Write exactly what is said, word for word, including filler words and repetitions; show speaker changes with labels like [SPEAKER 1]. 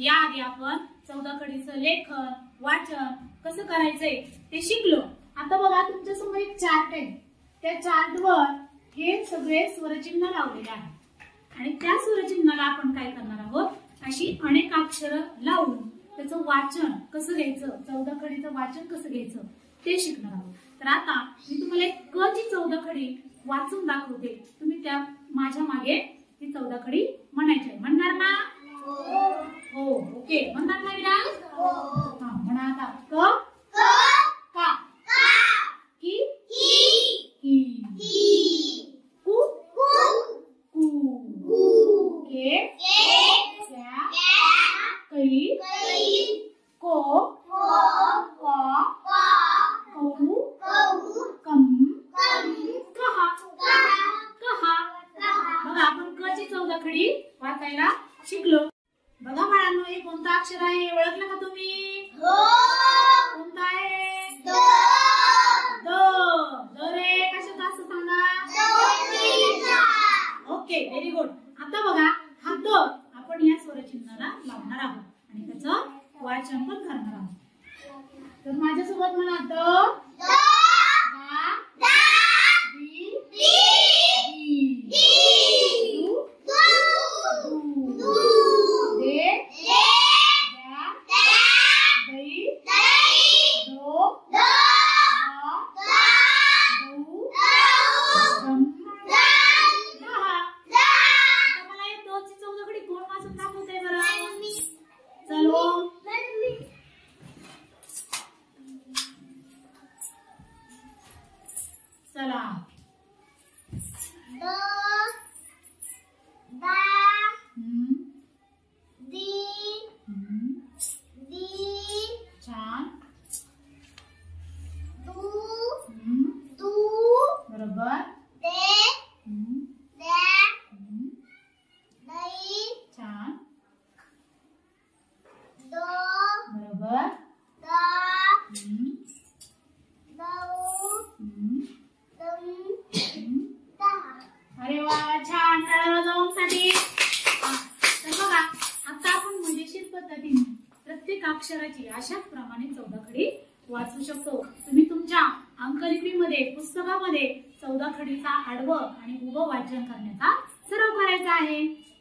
[SPEAKER 1] याआधी आपण चौदा खडीचं लेखन वाचन कसं करायचंय ते शिकलो। आता बघा तुमच्या समोर एक चार्ट आहे, त्या चार्टवर हे सगळे स्वरचिन्ह लावलेले आहेत आणि त्या स्वरचिन्हाला आपण काय करणार आहोत, अशी अनेक अक्षर लावून त्याचं वाचन कसं घ्यायचं, चौदा खडीचं वाचन कसं घ्यायचं ते शिकणार आहोत। तर आता मी तुम्हाला एक क ची चौदा खडी वाचून दाखवते, तुम्ही त्या माझ्या मागे ती चौदा खडी म्हणायची आहे। म्हणणार ना? हो ओके, म्हणणार ना विराज? हा म्हणा आता। क का की की कु कु के क्या कै को का कौ कम कहा कहा। बघा आपण क ची चौदा खडी वाचायला शिकलो। बघा बाळांनो, हे कोणतं अक्षर आहे ओळखलं का तुम्ही? कोणतं आहे? द द रे कशाचं असं सांगा? Okay very good. आता बघा हा द आपण या स्वरचिन्हाला लावणार आहोत आणि त्याचं वाचन पण करणार आहोत। तर माझ्यासोबत म्हणा द चला द दा हम्म दी हम्म दी छान दू हम्म दू बरोबर दे हम्म दे हम्म दई छान दो बरोबर दा हम्म दऊ हम्म अरे वा छान, टाळ्या वाजवण्यासाठी। तर बघा आता आपण मजेशीर पद्धतीने प्रत्येक अक्षराची अशाच प्रमाणे चौदा खडी वाचू शकतो। तुम्ही तुमच्या अंकलिपीमध्ये पुस्तकामध्ये चौदा खडीचा आडवं आणि उभं वाचन करण्याचा सराव करायचा आहे।